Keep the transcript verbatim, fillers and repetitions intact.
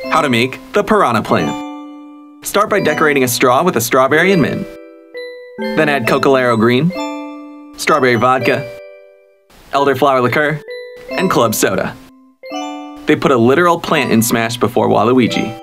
How to make the Piranha plant. Start by decorating a straw with a strawberry and mint. Then add Cocalero green, strawberry vodka, elderflower liqueur, and club soda. They put a literal plant in Smash before Waluigi.